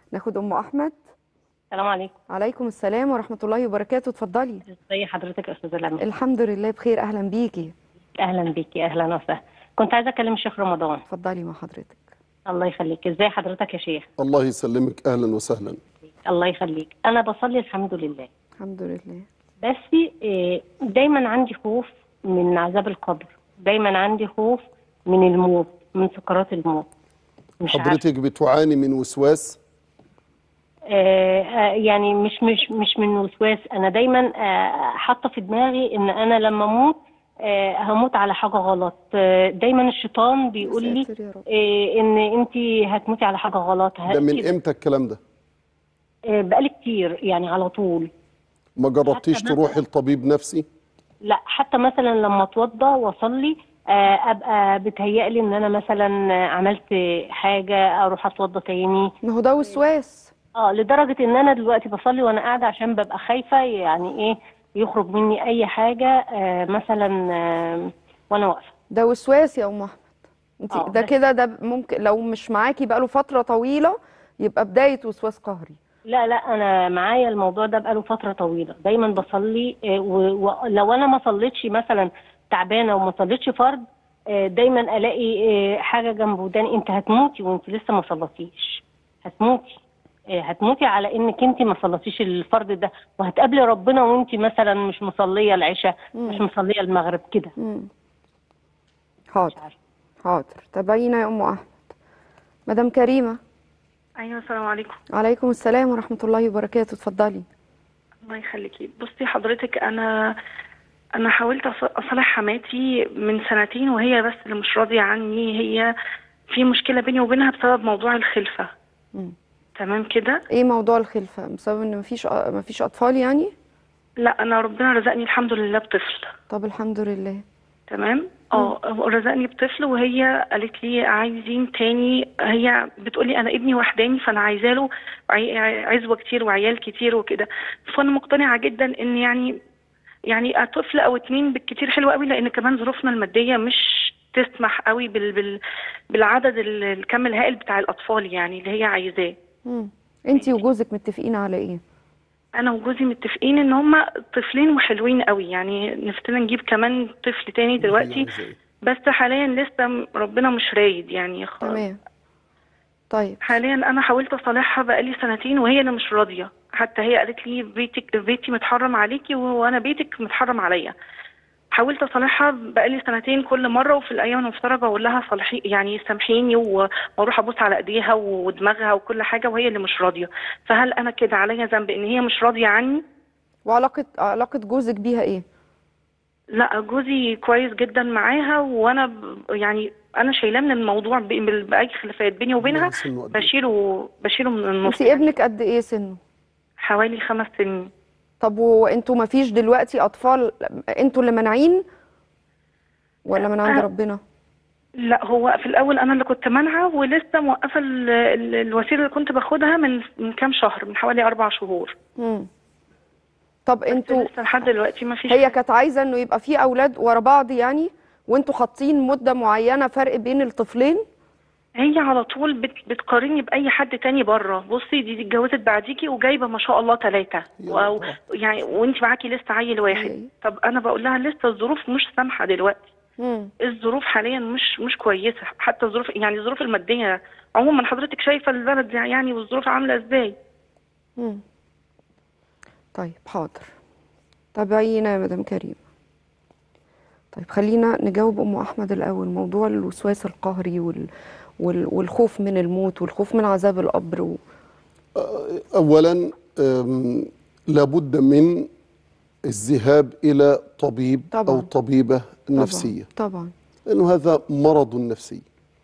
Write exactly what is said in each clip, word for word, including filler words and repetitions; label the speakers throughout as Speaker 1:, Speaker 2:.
Speaker 1: ناخد ام احمد.
Speaker 2: السلام عليكم.
Speaker 1: عليكم السلام ورحمه الله وبركاته، اتفضلي.
Speaker 2: ازي حضرتك يا استاذه لمى؟
Speaker 1: الحمد لله بخير، اهلا بيكي.
Speaker 2: اهلا بيكي، اهلا وسهلا. كنت عايزه اكلم الشيخ رمضان.
Speaker 1: اتفضلي مع حضرتك.
Speaker 2: الله يخليك. ازي حضرتك يا شيخ؟
Speaker 3: الله يسلمك، اهلا وسهلا.
Speaker 2: الله يخليك. انا بصلي الحمد لله،
Speaker 1: الحمد لله.
Speaker 2: بس إيه، دايما عندي خوف من عذاب القبر، دايما عندي خوف من الموت، من سكرات الموت. مش عارفه.
Speaker 3: حضرتك بتعاني من وسواس؟
Speaker 2: آه آه، يعني مش مش مش من وسواس. انا دايما آه حاطه في دماغي ان انا لما اموت آه هموت على حاجه غلط. آه دايما الشيطان بيقول لي
Speaker 1: ساتر يا رب.
Speaker 2: آه ان انت هتموتي على حاجه غلط.
Speaker 3: ده من
Speaker 2: كده.
Speaker 3: امتى الكلام ده؟
Speaker 2: آه بقالي كتير، يعني على طول.
Speaker 3: ما جربتيش
Speaker 2: حتى
Speaker 3: تروحي
Speaker 2: مثلا
Speaker 3: لطبيب نفسي؟
Speaker 2: لا، حتى مثلا لما اتوضى واصلي آه ابقى بتهيألي ان انا مثلا عملت حاجه، اروح اتوضى تاني.
Speaker 1: ما هو ده وسواس.
Speaker 2: اه لدرجة ان انا دلوقتي بصلي وانا قاعدة عشان ببقى خايفة، يعني ايه، يخرج مني اي حاجة آه مثلا آه وانا واقفة.
Speaker 1: ده وسواس يا ام احمد. انت
Speaker 2: اه
Speaker 1: ده
Speaker 2: بس.
Speaker 1: كده، ده ممكن لو مش معاكي بقاله فتره طويله يبقى بدايه وسواس قهري.
Speaker 2: لا لا، انا معايا الموضوع ده بقاله فترة طويلة، دايما بصلي آه ولو انا ما صليتش مثلا تعبانة وما صليتش فرض، آه دايما الاقي آه حاجة جنب وداني: انت هتموتي وانت لسه ما صليتيش، هتموتي. آه، هتموتي على انك انت ما صليتيش الفرض ده، وهتقابلي ربنا وانت مثلا مش مصليه العشاء، مش
Speaker 1: امم
Speaker 2: مصليه المغرب كده.
Speaker 1: امم
Speaker 2: مش
Speaker 1: حاضر.
Speaker 2: عارفه.
Speaker 1: حاضر، تابعينا يا ام احمد. مدام كريمه.
Speaker 4: ايوه، السلام عليكم.
Speaker 1: عليكم السلام ورحمه الله وبركاته، اتفضلي.
Speaker 4: الله يخليكي. بصي حضرتك، انا انا حاولت أص- اصالح حماتي من سنتين، وهي بس اللي مش راضيه عني. هي في مشكله بيني وبينها بسبب موضوع الخلفه.
Speaker 1: مم.
Speaker 4: تمام كده.
Speaker 1: ايه موضوع الخلفة؟ بسبب ان مفيش مفيش اطفال يعني؟
Speaker 4: لا، انا ربنا رزقني الحمد لله بطفل.
Speaker 1: طب الحمد لله.
Speaker 4: تمام.
Speaker 1: مم.
Speaker 4: اه هو رزقني بطفل، وهي قالت لي عايزين تاني. هي بتقولي انا ابني وحداني، فانا عايزه له عي- عزوه كتير وعيال كتير وكده. فانا مقتنعه جدا ان يعني يعني طفل او اتنين بالكتير حلو قوي، لان كمان ظروفنا الماديه مش تسمح قوي بال بال بالعدد ال- الكم الهائل بتاع الاطفال يعني اللي هي عايزاه.
Speaker 1: مم. انتي وجوزك متفقين على ايه؟
Speaker 4: انا وجوزي متفقين ان هما طفلين وحلوين قوي، يعني نفسنا نجيب كمان طفل تاني
Speaker 3: هي
Speaker 4: دلوقتي.
Speaker 3: عايزة ايه؟
Speaker 4: بس حاليا لسه م- ربنا مش رايد يعني خ-
Speaker 1: تمام. طيب.
Speaker 4: حاليا انا حاولت اصالحها بقالي سنتين، وهي اللي مش راضيه. حتى هي قالت لي بيتك بيتي متحرم عليكي، وانا بيتك متحرم عليا. حاولت اصالحها بقالي سنتين كل مره، وفي الايام المفترجه اقول لها صالحي يعني سامحيني، و- واروح ابوس على ايديها ودماغها وكل حاجه، وهي اللي مش راضيه. فهل انا كده عليا ذنب ان هي مش راضيه عني؟
Speaker 1: وعلاقة علاقة جوزك بيها ايه؟
Speaker 4: لا، جوزي كويس جدا معاها، وانا ب- يعني انا شايلاه من الموضوع ب- بال- باي خلافات بيني وبينها.
Speaker 3: ابنها سنه قد ايه؟
Speaker 4: بشيله بشيله من النص
Speaker 1: انتي
Speaker 4: يعني.
Speaker 1: ابنك قد ايه سنه؟
Speaker 4: حوالي خمس سنين.
Speaker 1: طب وانتوا مفيش دلوقتي اطفال؟ انتوا اللي مانعين ولا من عند
Speaker 4: أه
Speaker 1: ربنا؟
Speaker 4: لا، هو في الاول انا اللي كنت مانعه، ولسه موقفه ال- ال- الوسيله اللي كنت باخدها من من كام شهر، من حوالي اربع شهور.
Speaker 1: مم. طب
Speaker 4: بس
Speaker 1: انتوا،
Speaker 4: لسه لحد دلوقتي ما فيش
Speaker 1: هي
Speaker 4: حاجه.
Speaker 1: كانت عايزة انه يبقى في اولاد ورا بعض يعني، وانتوا حاطين مدة معينة فرق بين الطفلين؟
Speaker 4: هي على طول بت بتقارني باي حد تاني بره. بصي، دي دي اتجوزت بعديكي وجايبه ما شاء الله ثلاثه،
Speaker 3: يا
Speaker 4: و...
Speaker 3: الله.
Speaker 4: يعني وانت معاكي لسه عيل واحد.
Speaker 1: ايه.
Speaker 4: طب انا بقول لها لسه الظروف مش سامحه دلوقتي.
Speaker 1: مم.
Speaker 4: الظروف حاليا مش مش كويسه، حتى الظروف يعني الظروف الماديه عموما. حضرتك شايفه البلد يعني والظروف عامله ازاي.
Speaker 1: مم. طيب حاضر، تابعينا يا مدام كريم. طيب خلينا نجاوب ام احمد الاول. موضوع الوسواس القهري وال... وال... والخوف من الموت والخوف من عذاب القبر و...
Speaker 3: اولا أم، لابد من الذهاب الى طبيب او
Speaker 1: طبعا.
Speaker 3: طبيبة
Speaker 1: طبعا
Speaker 3: نفسية،
Speaker 1: طبعا.
Speaker 3: لانه هذا مرض نفسي.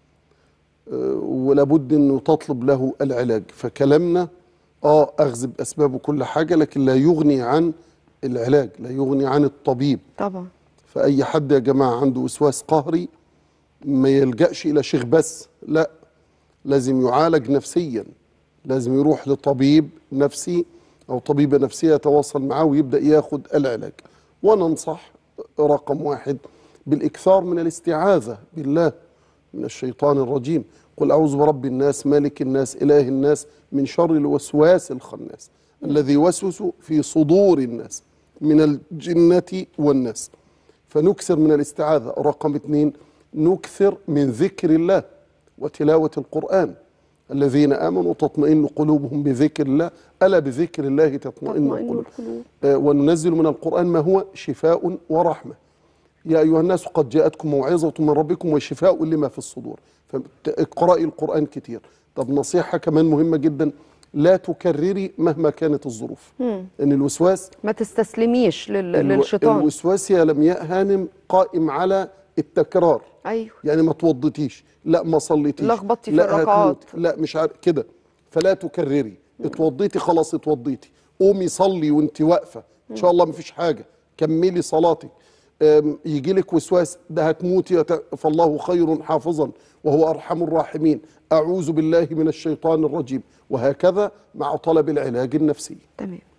Speaker 3: أه، ولابد انه تطلب له العلاج. فكلامنا اه اخذ باسبابه كل حاجة، لكن لا يغني عن العلاج، لا يغني عن الطبيب.
Speaker 1: طبعا.
Speaker 3: فأي حد يا جماعة عنده وسواس قهري ما يلجأش إلى شيخ بس، لا، لازم يعالج نفسيا، لازم يروح لطبيب نفسي أو طبيبة نفسية يتواصل معه ويبدأ ياخد العلاج. وننصح رقم واحد بالإكثار من الاستعاذة بالله من الشيطان الرجيم، قل أعوذ برب الناس مالك الناس إله الناس من شر الوسواس الخناس الذي يوسوس في صدور الناس من الجنة والناس. فنكثر من الاستعاذة. رقم اثنين، نكثر من ذكر الله وتلاوة القرآن. الذين آمنوا تطمئن قلوبهم بذكر الله، ألا بذكر الله تطمئن القلوب. آه وننزل من القرآن ما هو شفاء ورحمة. يا أيها الناس قد جاءتكم موعظة من ربكم وشفاء لما في الصدور. فاقرأي القرآن كتير. طب نصيحة كمان مهمة جدا، لا تكرري مهما كانت الظروف. مم. ان الوسواس
Speaker 1: ما تستسلميش لل... للشيطان.
Speaker 3: الوسواس يا لمياء هانم قائم على التكرار.
Speaker 1: ايوه،
Speaker 3: يعني ما توضتيش، لا ما صليتيش،
Speaker 1: لخبطتي في
Speaker 3: لا
Speaker 1: الركعات،
Speaker 3: لا مش عارف كده. فلا تكرري. اتوضيتي خلاص اتوضيتي، قومي صلي وانت واقفه ان شاء الله مفيش حاجه، كملي صلاتك. يجي لك وسواس، ده هتموتي فالله خير حافظا وهو ارحم الراحمين، اعوذ بالله من الشيطان الرجيم، وهكذا مع طلب العلاج النفسي.
Speaker 1: تمام.